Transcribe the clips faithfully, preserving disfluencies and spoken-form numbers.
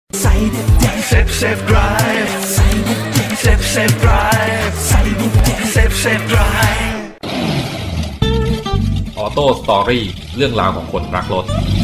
ใส่เด็ดเด็ดเซฟเซฟไดรฟ์ใส่เด็ดเด็ดเซฟเซฟไดรฟ์ใส่เด็ดเด็ดเซฟเซฟไดรฟ์ออโต้สตอรี่เรื่องราวของคนรักรถ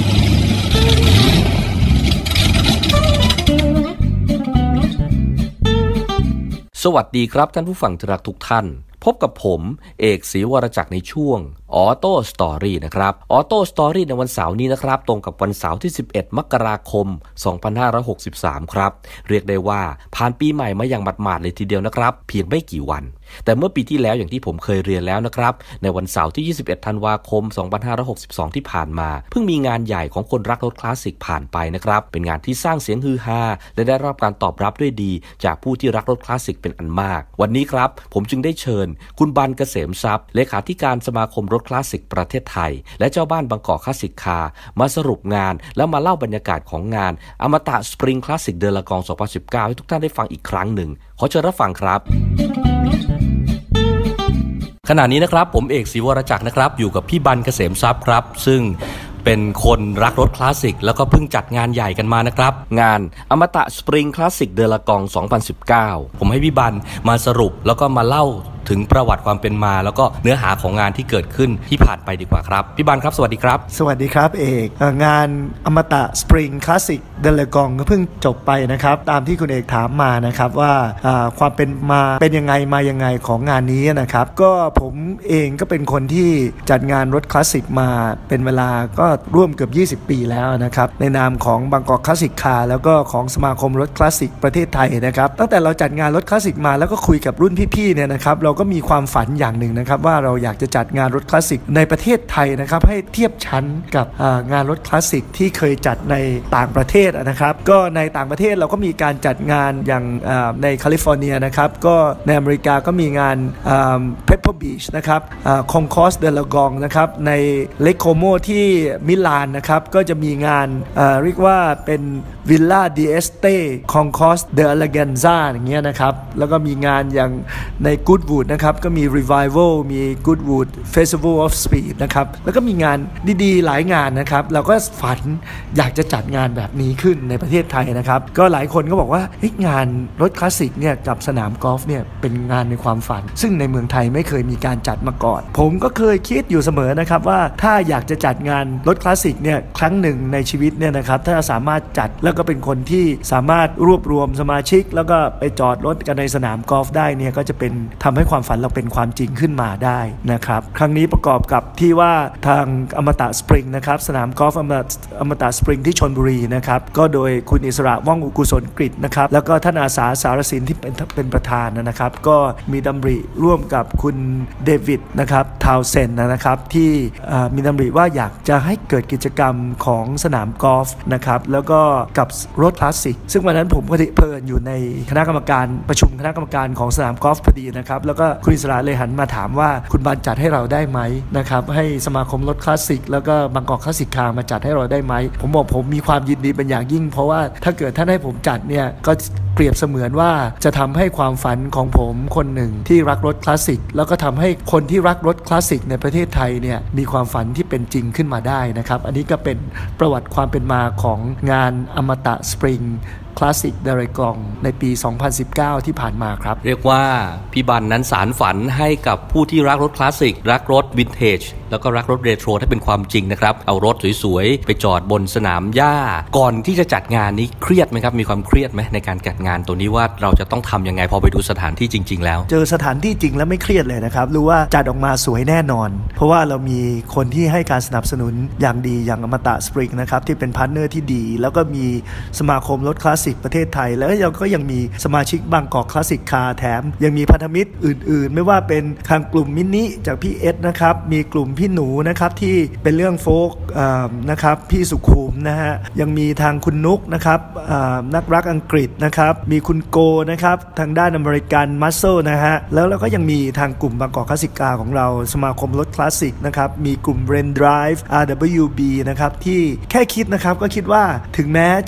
สวัสดีครับท่านผู้ฟังที่รักทุกท่านพบกับผมเอกศรีวรจักรในช่วงออโต้สตอรี่นะครับออโต้สตอรี่ในวันเสาร์นี้นะครับตรงกับวันเสาร์ที่สิบเอ็ดมกราคมสองพันห้าร้อยหกสิบสามครับเรียกได้ว่าผ่านปีใหม่มาอย่างหมาดๆเลยทีเดียวนะครับเพียงไม่กี่วันแต่เมื่อปีที่แล้วอย่างที่ผมเคยเรียนแล้วนะครับในวันเสาร์ที่ยี่สิบเอ็ดธันวาคมสองพันห้าร้อยหกสิบสองที่ผ่านมาเพิ่งมีงานใหญ่ของคนรักรถคลาสสิกผ่านไปนะครับเป็นงานที่สร้างเสียงฮือฮาและได้รับการตอบรับด้วยดีจากผู้ที่รักรถคลาสสิกเป็นอันมากวันนี้ครับผมจึงได้เชิญคุณบันเกษมทรัพย์เลขาธิการสมาคมรถคลาสสิกประเทศไทยและเจ้าบ้านบางกอกคลาสสิกคาร์มาสรุปงานแล้วมาเล่าบรรยากาศของงานอมตะสปริงคลาสสิกเดลากองสองพันสิบเก้าให้ทุกท่านได้ฟังอีกครั้งหนึ่งขอเชิญรับฟังครับขณะนี้นะครับผมเอกศรีวรจักรนะครับอยู่กับพี่บันเกษมทรัพย์ครับซึ่งเป็นคนรักรถคลาสสิกแล้วก็เพิ่งจัดงานใหญ่กันมานะครับงานอมตะสปริงคลาสสิกเดลากองสองพันสิบเก้าผมให้พี่บันมาสรุปแล้วก็มาเล่าถึงประวัติความเป็นมาแล้วก็เนื้อหาของงานที่เกิดขึ้นที่ผ่านไปดีกว่าครับพี่บันครับสวัสดีครับสวัสดีครับเอกงานอมตะสปริงคลาสสิกเดลากองก็เพิ่งจบไปนะครับตามที่คุณเอกถามมานะครับว่าความเป็นมาเป็นยังไงมายังไงของงานนี้นะครับก็ผมเองก็เป็นคนที่จัดงานรถคลาสสิกมาเป็นเวลาก็ร่วมเกือบยี่สิบปีแล้วนะครับในนามของบางกอกคลาสสิกคาร์แล้วก็ของสมาคมรถคลาสสิกประเทศไทยนะครับตั้งแต่เราจัดงานรถคลาสสิกมาแล้วก็คุยกับรุ่นพี่ๆเนี่ยนะครับเราก็มีความฝันอย่างหนึ่งนะครับว่าเราอยากจะจัดงานรถคลาสสิกในประเทศไทยนะครับให้เทียบชั้นกับงานรถคลาสสิกที่เคยจัดในต่างประเทศนะครับก็ในต่างประเทศเราก็มีการจัดงานอย่างในแคลิฟอร์เนียนะครับก็ในอเมริกาก็มีงานเพปเปอร์บีชนะครับคอนคอร์สเดลากองนะครับในเลโคโมที่มิลานนะครับก็จะมีงานเรียกว่าเป็นวิลล่าดีเอสเต้คอนคอร์สเดอเลเกนซ่าอย่างเงี้ยนะครับแล้วก็มีงานอย่างในกู๊ดวูดนะครับก็มี Revival มี Goodwood Festival of Speed นะครับแล้วก็มีงานดีๆหลายงานนะครับเราก็ฝันอยากจะจัดงานแบบนี้ขึ้นในประเทศไทยนะครับก็หลายคนก็บอกว่างานรถคลาสสิกเนี่ยกับสนามกอล์ฟเนี่ยเป็นงานในความฝันซึ่งในเมืองไทยไม่เคยมีการจัดมาก่อนผมก็เคยคิดอยู่เสมอนะครับว่าถ้าอยากจะจัดงานรถคลาสสิกเนี่ยครั้งหนึ่งในชีวิตเนี่ยนะครับถ้าสามารถจัดแล้วก็เป็นคนที่สามารถรวบรวมสมาชิกแล้วก็ไปจอดรถกันในสนามกอล์ฟได้เนี่ยก็จะเป็นทำให้ความฝันเราเป็นความจริงขึ้นมาได้นะครับครั้งนี้ประกอบกับที่ว่าทางอมตะสปริงนะครับสนามกอล์ฟอมตะอมตะสปริงที่ชลบุรีนะครับก็โดยคุณอิสระว่องอุกุศลกฤษนะครับแล้วก็ท่านอาสาสารสินที่เป็นเป็นประธานนะครับก็มีดำริร่วมกับคุณเดวิดนะครับทาวเซนนะครับที่มีดำริว่าอยากจะให้เกิดกิจกรรมของสนามกอล์ฟนะครับแล้วก็กับรถคลาสสิกซึ่งวันนั้นผมก็เพลินอยู่ในคณะกรรมการประชุมคณะกรรมการของสนามกอล์ฟพอดีนะครับแล้วก็คุณอิสระเลยหันมาถามว่าคุณบันจัดให้เราได้ไหมนะครับให้สมาคมรถคลาสสิกแล้วก็บางกอกคลาสสิกคาร์มาจัดให้เราได้ไหมผมบอกผมมีความยินดีเป็นอย่างยิ่งเพราะว่าถ้าเกิดท่านให้ผมจัดเนี่ยก็เปรียบเสมือนว่าจะทำให้ความฝันของผมคนหนึ่งที่รักรถคลาสสิกแล้วก็ทำให้คนที่รักรถคลาสสิกในประเทศไทยเนี่ยมีความฝันที่เป็นจริงขึ้นมาได้นะครับอันนี้ก็เป็นประวัติความเป็นมาของงานอมตะสปริงคลาสสิกเดลากองในปีสองพันสิบเก้าที่ผ่านมาครับเรียกว่าพี่บันนั้นสารฝันให้กับผู้ที่รักรถคลาสสิกรักรถวินเทจแล้วก็รักรถเรโทรให้เป็นความจริงนะครับเอารถสวยๆไปจอดบนสนามหญ้าก่อนที่จะจัดงานนี้เครียดไหมครับมีความเครียดไหมในการจัดงานตัวนี้ว่าเราจะต้องทำยังไงพอไปดูสถานที่จริงๆแล้วเจอสถานที่จริงแล้วไม่เครียดเลยนะครับรู้ว่าจัดออกมาสวยแน่นอนเพราะว่าเรามีคนที่ให้การสนับสนุนอย่างดีอย่างอมตะสปริงนะครับที่เป็นพาร์ทเนอร์ที่ดีแล้วก็มีสมาคมรถคลาสสิกประเทศไทยแล้วก็ยังมีสมาชิกบางกอกคลาสสิกคาร์แถมยังมีพันธมิตรอื่นๆไม่ว่าเป็นทางกลุ่มมินิจากพี่เอสนะครับมีกลุ่มพี่หนูนะครับที่เป็นเรื่องโฟล์กนะครับพี่สุขุมนะฮะยังมีทางคุณนุกนะครับนักรักอังกฤษนะครับมีคุณโกนะครับทางด้านอเมริกันมัสเซลนะฮะแล้วเราก็ยังมีทางกลุ่มบางกอกคลาสสิกคาร์ของเราสมาคมรถคลาสสิกนะครับมีกลุ่ม Ren Drive อาร์ ดับเบิลยู บี นะครับที่แค่คิดนะครับก็คิดว่าถึงแม้จะ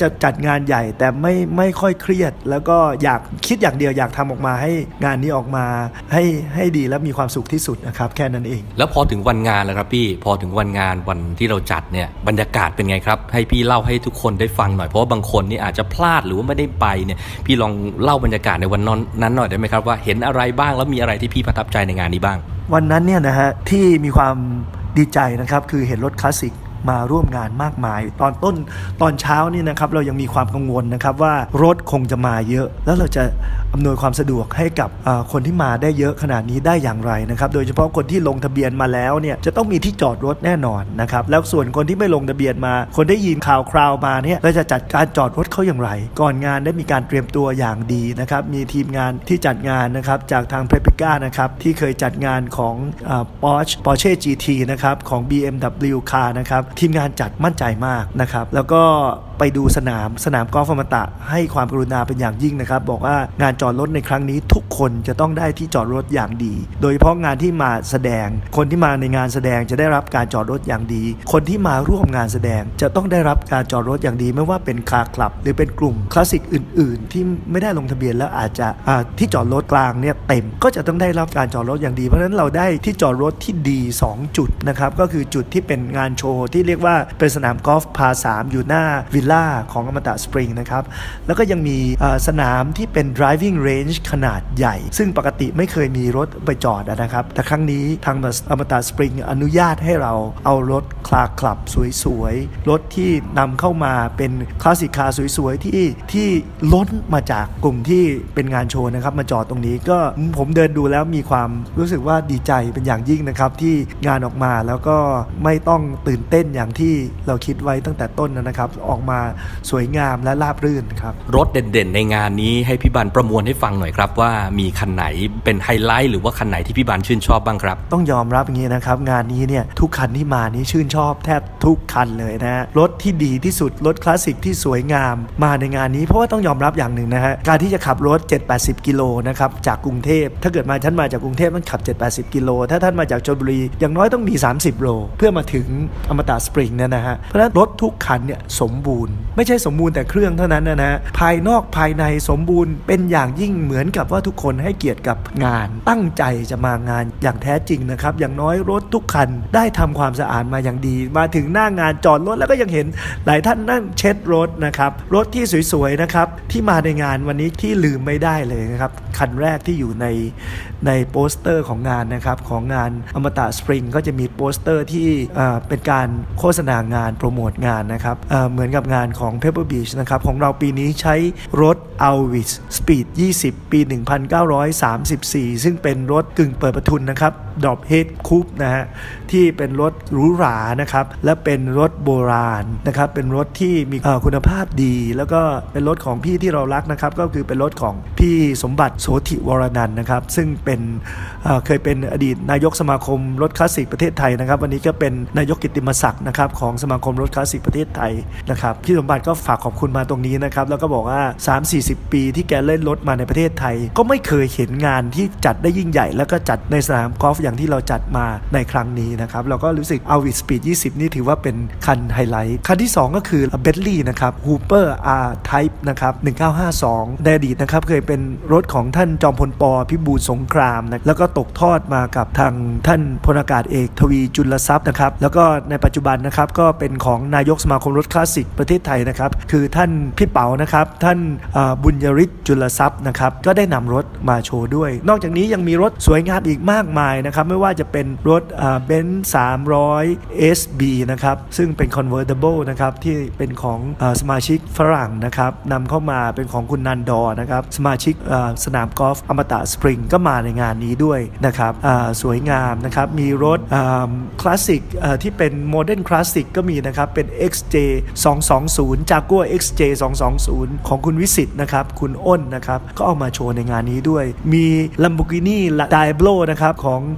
จะจัดงานใหญ่แต่ไม่ไม่ค่อยเครียดแล้วก็อยากคิดอย่างเดียวอยากทำออกมาให้งานนี้ออกมาให้ให้ดีและมีความสุขที่สุดนะครับแค่นั้นเองแล้วพอถึงวันงานแล้วครับพี่พอถึงวันงานวันที่เราจัดเนี่ยบรรยากาศเป็นไงครับให้พี่เล่าให้ทุกคนได้ฟังหน่อยเพราะว่าบางคนนี่อาจจะพลาดหรือว่าไม่ได้ไปเนี่ยพี่ลองเล่าบรรยากาศในวันนั้นหน่อยได้ไหมครับว่าเห็นอะไรบ้างแล้วมีอะไรที่พี่ประทับใจในงานนี้บ้างวันนั้นเนี่ยนะฮะที่มีความดีใจนะครับคือเห็นรถคลาสสิกมาร่วมงานมากมายตอนต้นตอนเช้านี่นะครับเรายังมีความกังวลนะครับว่ารถคงจะมาเยอะแล้วเราจะอำนวยความสะดวกให้กับคนที่มาได้เยอะขนาดนี้ได้อย่างไรนะครับโดยเฉพาะคนที่ลงทะเบียนมาแล้วเนี่ยจะต้องมีที่จอดรถแน่นอนนะครับแล้วส่วนคนที่ไม่ลงทะเบียนมาคนได้ยินข่าวคราวมาเนี่ยเราจะจัดการจอดรถเขาอย่างไรก่อนงานได้มีการเตรียมตัวอย่างดีนะครับมีทีมงานที่จัดงานนะครับจากทาง Prepica นะครับที่เคยจัดงานของ Porsche Porsche จี ที นะครับของ บี เอ็ม ดับเบิลยู Car นะครับทีมงานจัดมั่นใจมากนะครับแล้วก็ไปดูสนามสนามกอล์ฟอมตะให้ความกรุณาเป็นอย่างยิ่งนะครับบอกว่างานจอดรถในครั้งนี้ทุกคนจะต้องได้ที่จอดรถอย่างดีโดยเฉพาะงานที่มาแสดงคนที่มาในงานแสดงจะได้รับการจอดรถอย่างดีคนที่มาร่วมงานแสดงจะต้องได้รับการจอดรถอย่างดีไม่ว่าเป็นคาร์คลับหรือเป็นกลุ่มคลาสสิกอื่นๆที่ไม่ได้ลงทะเบียนแล้วอาจจะที่จอดรถกลางเนี่ยเต็มก็จะต้องได้รับการจอดรถอย่างดีเพราะฉะนั้นเราได้ที่จอดรถที่ดีสองจุดนะครับก็คือจุดที่เป็นงานโชว์ที่เรียกว่าเป็นสนามกอล์ฟพาสามอยู่หน้าวิลล่าของอมตะสปริงนะครับแล้วก็ยังมีสนามที่เป็น driving range ขนาดใหญ่ซึ่งปกติไม่เคยมีรถไปจอดนะครับแต่ครั้งนี้ทางอมตะสปริงอนุญาตให้เราเอารถคลาคลับสวยๆรถที่นำเข้ามาเป็นคลาสสิกคาร์สวยๆที่ที่ล้นมาจากกลุ่มที่เป็นงานโชว์นะครับมาจอดตรงนี้ก็ผมเดินดูแล้วมีความรู้สึกว่าดีใจเป็นอย่างยิ่งนะครับที่งานออกมาแล้วก็ไม่ต้องตื่นเต้นอย่างที่เราคิดไว้ตั้งแต่ต้นนะครับออกมาสวยงามและราบรื่นครับรถเด่นๆในงานนี้ให้พี่บันประมวลให้ฟังหน่อยครับว่ามีคันไหนเป็นไฮไลท์หรือว่าคันไหนที่พี่บันชื่นชอบบ้างครับต้องยอมรับอย่างนี้นะครับงานนี้เนี่ยทุกคันที่มานี้ชื่นชอบแทบทุกคันเลยนะฮะรถที่ดีที่สุดรถคลาสสิกที่สวยงามมาในงานนี้เพราะว่าต้องยอมรับอย่างหนึ่งนะฮะการที่จะขับรถ เจ็ดถึงแปดสิบ กิโลนะครับจากกรุงเทพถ้าเกิดมาท่านมาจากกรุงเทพต้องขับ เจ็ดถึงแปดสิบ กิโลถ้าท่านมาจากชลบุรีอย่างน้อยต้องมีสามสิบโลเพื่อมาถึงอมตะสปริงเนี่ยนะฮะเพราะฉะนั้นรถทุกคันเนี่ยสมบูรณ์ไม่ใช่สมบูรณ์แต่เครื่องเท่านั้นนะฮะภายนอกภายในสมบูรณ์เป็นอย่างยิ่งเหมือนกับว่าทุกคนให้เกียรติกับงานตั้งใจจะมางานอย่างแท้จริงนะครับอย่างน้อยรถทุกคันได้ทำความสะอาดมาอย่างดีมาถึงหน้างานจอดรถแล้วก็ยังเห็นหลายท่านนั่งเช็ดรถนะครับรถที่สวยๆนะครับที่มาในงานวันนี้ที่ลืมไม่ได้เลยนะครับคันแรกที่อยู่ในในโปสเตอร์ของงานนะครับของงานอมตะสปริงก็จะมีโปสเตอร์ที่เป็นการโฆษณางานโปรโมทงานนะครับเหมือนกับงานของ Pebble Beach นะครับของเราปีนี้ใช้รถ Alvis Speed ยี่สิบ ปี หนึ่งพันเก้าร้อยสามสิบสี่ ซึ่งเป็นรถกึ่งเปิดประทุนนะครับ Drop Head Coupe นะฮะที่เป็นรถหรูหรานะครับและเป็นรถโบราณนะครับเป็นรถที่มีคุณภาพดีแล้วก็เป็นรถของพี่ที่เรารักนะครับก็คือเป็นรถของพี่สมบัติโสธิวรนันท์นะครับซึ่งเป็นเ, เคยเป็นอดีตนายกสมาคมรถคลาสสิกประเทศไทยนะครับวันนี้ก็เป็นนายกกิตติมศักดิ์นะครับของสมาคมรถคลาสสิกประเทศไทยนะครับพี่สมบัติก็ฝากขอบคุณมาตรงนี้นะครับแล้วก็บอกว่า สามถึงสี่สิบ ปีที่แกเล่นรถมาในประเทศไทยก็ไม่เคยเห็นงานที่จัดได้ยิ่งใหญ่แล้วก็จัดในสนามกอล์ฟอย่างที่เราจัดมาในครั้งนี้นะครับเราก็รู้สึก Alvis Speed ยี่สิบนี่ถือว่าเป็นคันไฮไลท์คันที่สองก็คือ Bentley นะครับ Hooper R Type นะครับหนึ่งเก้าห้าสองในอดีตนะครับเคยเป็นรถของท่านจอมพลป.พิบูลสงครามนะแล้วก็ตกทอดมากับทางท่านพลอากาศเอกทวีจุลทรัพย์นะครับแล้วก็ในปัจจุบันนะครับก็เป็นของนายกสมาคมรถคลาสสิกประเทศไทยนะครับคือท่านพี่เป๋านะครับท่านบุญยฤทธิ์จุลทรัพย์นะครับก็ได้นำรถมาโชว์ด้วยนอกจากนี้ยังมีรถสวยงามอีกมากมายนะครับไม่ว่าจะเป็นรถเบนซ์สามร้อย เอส บี นะครับซึ่งเป็น convertible นะครับที่เป็นของสมาชิกฝรั่งนะครับนำเข้ามาเป็นของคุณนันดอนะครับสมาชิกสนามกอล์ฟอมตะสปริงก็มาในงานนี้ด้วยนะครับสวยงามนะครับมีรถคลาสสิกที่เป็นโมเดิร์นคลาสสิกก็มีนะครับเป็น เอ็กซ์ เจ สองสองศูนย์ Jaguar เอ็กซ์ เจ สองสองศูนย์ ของคุณวิสิตนะครับคุณอ้นนะครับก็เอามาโชว์ในงานนี้ด้วยมี Lamborghini Diablo นะครับของ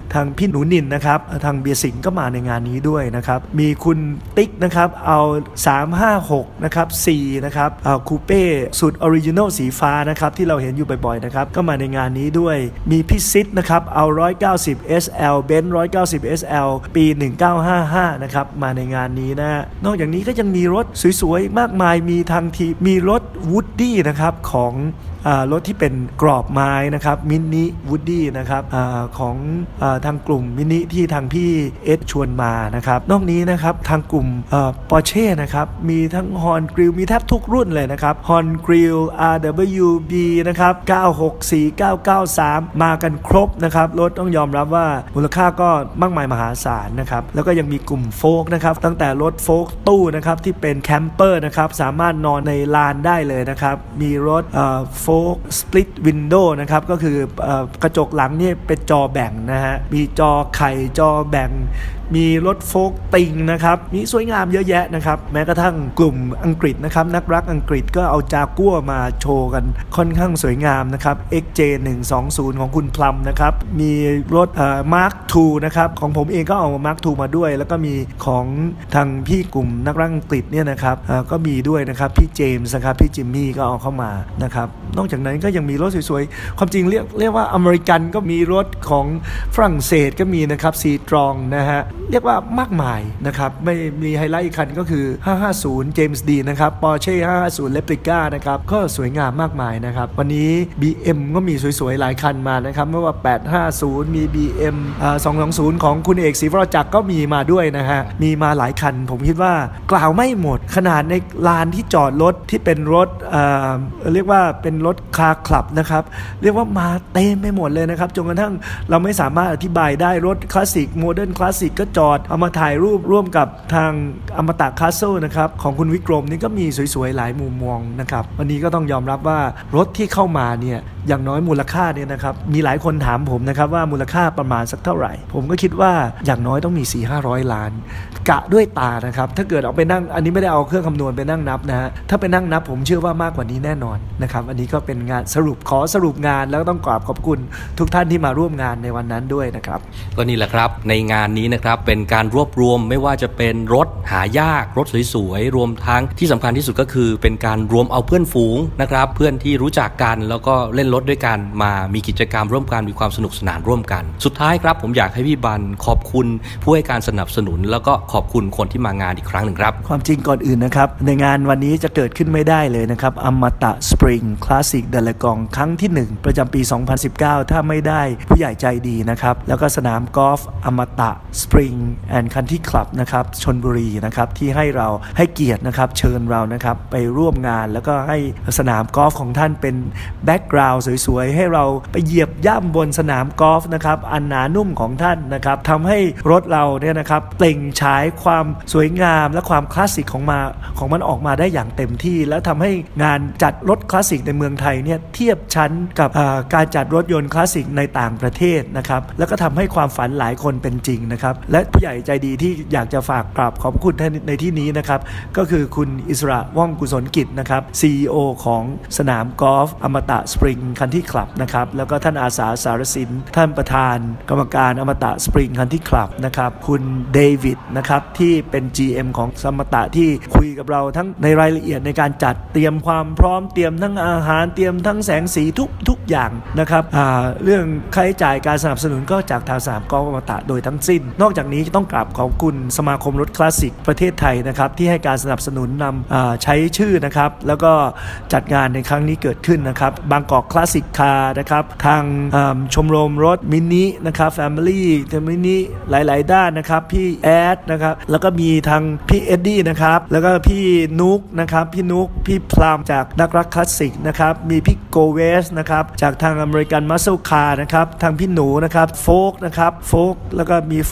ทางพี่หนูนินนะครับทางเบียร์สิงห์ก็มาในงานนี้ด้วยนะครับมีคุณติ๊กนะครับเอาสามห้าหกนะครับสี่นะครับเอาคูเป้สุดออริจินอลสีฟ้านะครับที่เราเห็นอยู่บ่อยๆนะครับก็มาในงานนี้ด้วยมีพี่ซิดนะครับเอาหนึ่งร้อยเก้าสิบ เอส แอล เบนซ์หนึ่งร้อยเก้าสิบ เอส แอล ปีหนึ่งเก้าห้าห้านะครับมาในงานนี้นะนอกจากนี้ก็ยังมีรถสวยๆมากมายมีทางทีมีรถวูดดี้นะครับของรถที่เป็นกรอบไม้นะครับมินิวูดดี้นะครับอของอทางกลุ่มมินิที่ทางพี่เอสชวนมานะครับนอกนี้นะครับทางกลุ่มปอร์เช่นะครับมีทั้งฮอนกริลมีแทบทุกรุ่นเลยนะครับฮอนกริล อาร์ ดับเบิลยู บี นะครับเก้าหกสี่ เก้าเก้าสามมากันครบนะครับรถต้องยอมรับว่ามูลค่าก็มากมายมหาศาลนะครับแล้วก็ยังมีกลุ่มโฟล์กนะครับตั้งแต่รถโฟล์กตู้นะครับที่เป็นแคมเปอร์นะครับสามารถนอนในลานได้เลยนะครับมีรถโฟล์กสปลิตวินโดว์นะครับก็คือกระจกหลังนี่เป็นจอแบ่งนะฮะมีจอไข่จอแบ่งมีรถโฟล์กติงนะครับมีสวยงามเยอะแยะนะครับแม้กระทั่งกลุ่มอังกฤษนะครับนักรักอังกฤษก็เอาจากัวมาโชว์กันค่อนข้างสวยงามนะครับ เอ็กซ์ เจ หนึ่งสองศูนย์ ของคุณพลัมนะครับมีรถเอ่อ มาร์ค ทู นะครับของผมเองก็เอา มาร์ค ทู มาด้วยแล้วก็มีของทางพี่กลุ่มนักรักอังกฤษเนี่ยนะครับก็มีด้วยนะครับพี่เจมส์นะครับพี่จิมมี่ก็เอาเข้ามานะครับนอกจากนั้นก็ยังมีรถสวยๆความจริงเรียกเรียกว่าอเมริกันก็มีรถของฝรั่งเศสก็มีนะครับซีตรองนะฮะเรียกว่ามากมายนะครับไม่มีไฮไลท์อีกคันก็คือห้าห้าศูนย์ James Dean นะครับ Porsche ห้าห้าศูนย์ Replica นะครับก็สวยงามมากมายนะครับวันนี้ บี เอ็ม ก็มีสวยๆหลายคันมานะครับไม่ว่าแปดห้าศูนย์มี บี เอ็ม อ่าสองสองศูนย์ของคุณเอกศรีวรจักรก็มีมาด้วยนะฮะมีมาหลายคันผมคิดว่ากล่าวไม่หมดขนาดในลานที่จอดรถที่เป็นรถเอ่อเรียกว่าเป็นรถคาร์คลับนะครับเรียกว่ามาเต็มไปหมดเลยนะครับจนกระทั่งเราไม่สามารถอธิบายได้รถคลาสสิกโมเดิร์นคลาสสิกก็จอดเอามาถ่ายรูปร่วมกับทางอมตะคาสเซิลนะครับของคุณวิกรมนี่ก็มีสวยๆหลายมุมมองนะครับวันนี้ก็ต้องยอมรับว่ารถที่เข้ามาเนี่ยอย่างน้อยมูลค่าเนี่ยนะครับมีหลายคนถามผมนะครับว่ามูลค่าประมาณสักเท่าไหร่ผมก็คิดว่าอย่างน้อยต้องมี สี่ห้าร้อย ล้านกะด้วยตานะครับถ้าเกิดเอาไปนั่งอันนี้ไม่ได้เอาเครื่องคำนวณไปนั่งนับนะฮะถ้าไปนั่งนับผมเชื่อว่ามากกว่านี้แน่นอนนะครับอันนี้ก็เป็นงานสรุปขอสรุปงานแล้วต้องกราบขอบคุณทุกท่านที่มาร่วมงานในวันนั้นด้วยนะครับก็นี่แหละครับในงานนี้นะครับเป็นการรวบรวมไม่ว่าจะเป็นรถหายากรถสวยๆรวมทั้งที่สำคัญที่สุดก็คือเป็นการรวมเอาเพื่อนฝูงนะครับเพื่อนที่รู้จักกันแล้วก็เล่นรถด้วยกันมามีกิจกรรมร่วมกันมีความสนุกสนานร่วมกันสุดท้ายครับผมอยากให้พี่บันขอบคุณผู้ให้การสนับสนุนแล้วก็ขอบคุณคนที่มางานอีกครั้งหนึ่งครับความจริงก่อนอื่นนะครับในงานวันนี้จะเกิดขึ้นไม่ได้เลยนะครับอมตะสปริงคลาสสิกเดลกองครั้งที่หนึ่งประจำปีสองพันสิบเก้าถ้าไม่ได้ผู้ใหญ่ใจดีนะครับแล้วก็สนามกอล์ฟอมตะสปริงแอนด์คันทรีคลับนะครับชลบุรีนะครับที่ให้เราให้เกียรตินะครับเชิญเรานะครับไปร่วมงานแล้วก็ให้สนามกอล์ฟของท่านเป็นแบ็กกราวด์สวยๆให้เราไปเหยียบย่ำบนสนามกอล์ฟนะครับอันหนานุ่มของท่านนะครับทำให้รถเราเนี่ยนะครับเปล่งฉายความสวยงามและความคลาสสิกของมาของมันออกมาได้อย่างเต็มที่แล้วทำให้งานจัดรถคลาสสิกในเมืองไทยเนี่ยเทียบชั้นกับการจัดรถยนต์คลาสสิกในต่างประเทศนะครับแล้วก็ทำให้ความฝันหลายคนเป็นจริงนะครับและผู้ใหญ่ใจดีที่อยากจะฝากกราบขอบคุณท่านในที่นี้นะครับก็คือคุณอิสระว่องกุศลกิจนะครับ ซี อี โอ ของสนามกอล์ฟอมตะสปริงคันทรีคลับนะครับแล้วก็ท่านอาสาสารสินท่านประธานกรรมการอมตะสปริงคันทรีคลับนะครับคุณเดวิดนะครับที่เป็น จี เอ็ม ของอมตะที่คุยกับเราทั้งในรายละเอียดในการจัดเตรียมความพร้อมเตรียมทั้งอาหารเตรียมทั้งแสงสีทุกทุกอย่างนะครับเรื่องค่าใช้จ่ายการสนับสนุนก็จากทางสนามกอล์ฟอมตะโดยทั้งสิ้นนอกจากนี้ต้องกราบขอบคุณสมาคมรถคลาสสิกประเทศไทยนะครับที่ให้การสนับสนุนนำใช้ชื่อนะครับแล้วก็จัดงานในครั้งนี้เกิดขึ้นนะครับบางกอกคลาสสิกคาร์นะครับทางชมรมรถมินินะครับแฟมิลี่มินิหลายๆด้านนะครับพี่แอดนะครับแล้วก็มีทางพี่เอ็ดดี้นะครับแล้วก็พี่นุกนะครับพี่นุกพี่พลามจากนักรักคลาสสิกนะครับมีพี่โกเวสนะครับจากทางอเมริกันมัสเซิลคาร์นะครับทางพี่หนูนะครับโฟกนะครับโฟกแล้วก็มีโฟกสย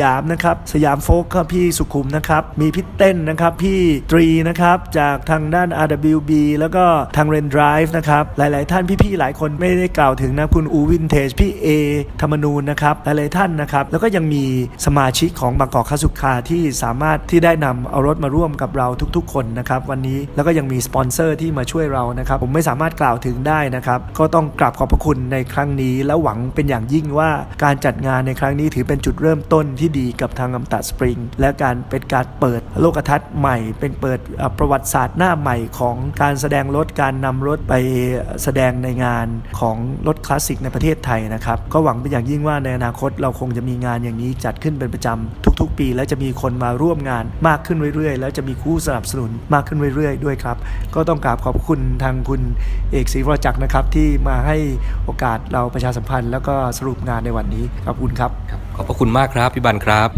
ามนะครับสยามโฟล์คก็พี่สุขุมนะครับมีพี่เต้นนะครับพี่ตรีนะครับจากทางด้าน อาร์ ดับเบิลยู บี แล้วก็ทาง Ren Drive นะครับหลายๆท่านพี่ๆหลายคนไม่ได้กล่าวถึงนะคุณอูวินเทจพี่เอธรรมนูญนะครับหลายๆท่านนะครับแล้วก็ยังมีสมาชิกของบางกอกคาสุคาที่สามารถที่ได้นำเอารถมาร่วมกับเราทุกๆคนนะครับวันนี้แล้วก็ยังมีสปอนเซอร์ที่มาช่วยเรานะครับผมไม่สามารถกล่าวถึงได้นะครับก็ต้องกราบขอบพระคุณในครั้งนี้และหวังเป็นอย่างยิ่งว่าการจัดงานในครั้งนี้ถือเป็นจุดเริ่มต้นที่ดีกับทางอมตะสปริงและการเป็นการเปิดโลกทัศน์ใหม่เป็นเปิดประวัติศาสตร์หน้าใหม่ของการแสดงรถการนำรถไปแสดงในงานของรถคลาสสิกในประเทศไทยนะครับก็หวังเป็นอย่างยิ่งว่าในอนาคตเราคงจะมีงานอย่างนี้จัดขึ้นเป็นประจำทุกๆปีและจะมีคนมาร่วมงานมากขึ้นเรื่อยๆแล้วจะมีคู่สนับสนุนมากขึ้นเรื่อยๆด้วยครับก็ต้องกราบขอบคุณทางคุณเอกศรีวรจักรนะครับที่มาให้โอกาสเราประชาสัมพันธ์แล้วก็สรุปงานในวันนี้ขอบคุณครับขอบพระคุณมากครับพี่บันครับ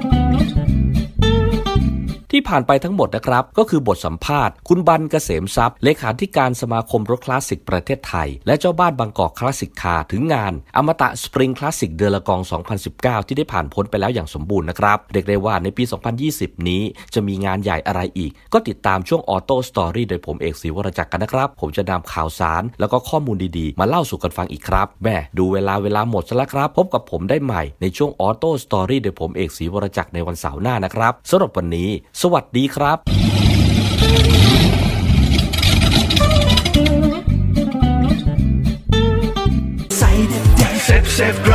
ที่ผ่านไปทั้งหมดนะครับก็คือบทสัมภาษณ์คุณบันเกษมทรัพย์เลขาธิการสมาคมรถคลาสสิกประเทศไทยและเจ้าบ้านบางกอกคลาสสิกคาร์ถึงงานอมตะสปริงคลาสสิกเดอละกองสองพันสิบเก้าที่ได้ผ่านพ้นไปแล้วอย่างสมบูรณ์นะครับเรียกได้ว่าในปีสองพันยี่สิบนี้จะมีงานใหญ่อะไรอีกก็ติดตามช่วงออโต้สตอรี่โดยผมเอกศรีวรจักรกันนะครับผมจะนำข่าวสารแล้วก็ข้อมูลดีๆมาเล่าสู่กันฟังอีกครับแม่ดูเวลาเวลาหมดซะแล้วครับพบกับผมได้ใหม่ในช่วงออโต้สตอรี่โดยผมเอกศรีวรจักรในวันเสาร์หน้านะครับสำหรับวันนี้สวัสดีครับ Safe, safe